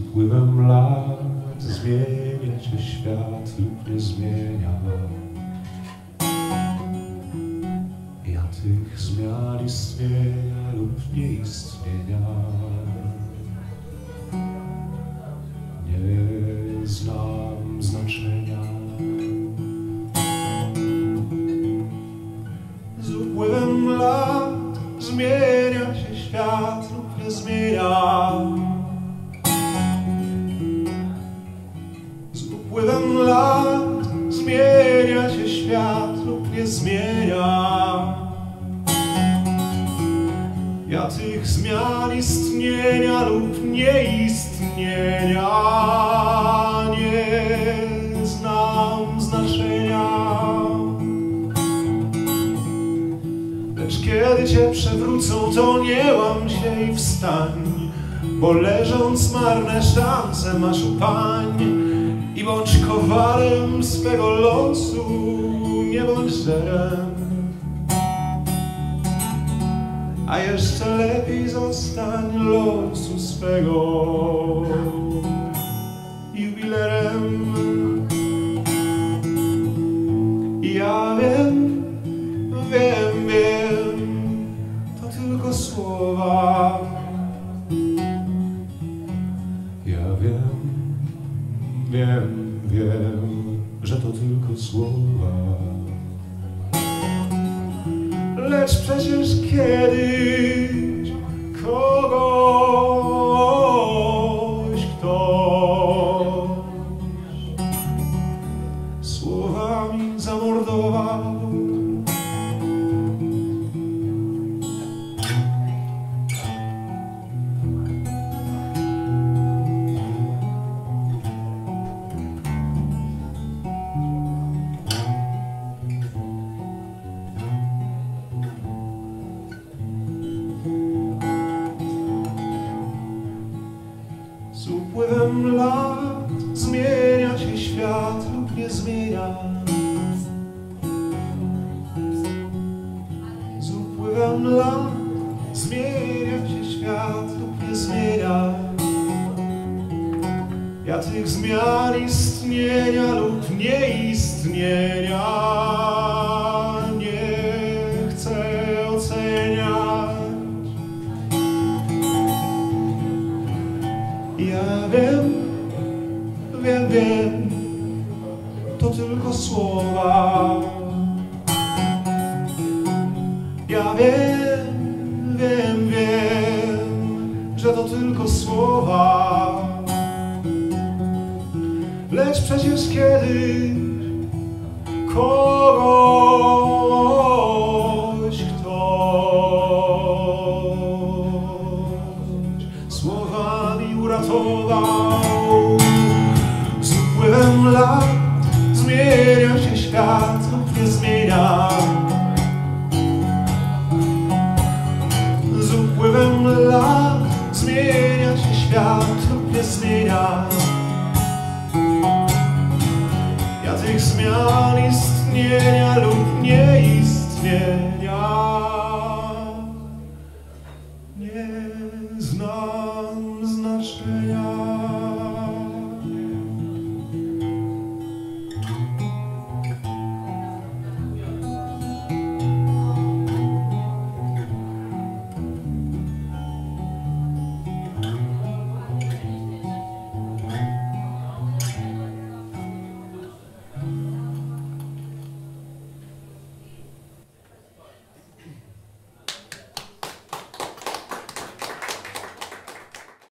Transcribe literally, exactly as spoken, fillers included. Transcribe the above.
upływem lat zmienia się świat lub nie zmienia. Ja tych zmian istnienia lub nieistnienia nie znam znaczenia. Z upływem lat zmienia się świat lub nie zmienia. Z upływem lat zmienia się świat lub nie zmienia. Ja tych zmian istnienia lub nieistnienia nie znam znaczenia. Lecz kiedy cię przewrócą, to nie łam się i wstań, bo leżąc marne szanse masz upań. I bądź kowalem swego losu, nie bądź zerem. A jeszcze lepiej zostań losu swego jubilerem. Ja wiem, wiem, wiem, to tylko słowa. Ja wiem, wiem, wiem, że to tylko słowa. Lecz przecież kiedyś kogoś ktoś słowami zamordował. Z upływem lat zmienia się świat lub nie zmienia. Z upływem lat zmienia się świat lub nie zmienia. Ja tych zmian istnienia lub nieistnienia nie chcę oceniać. Ja wiem, wiem, wiem, to tylko słowa. Ja wiem, wiem, wiem, że to tylko słowa. Lecz przecież kiedyś kogoś ktoś słowami uratował. Z upływem lat zmienia się świat lub nie zmienia. Z upływem lat zmienia się świat lub nie zmienia. Ja tych zmian istnienia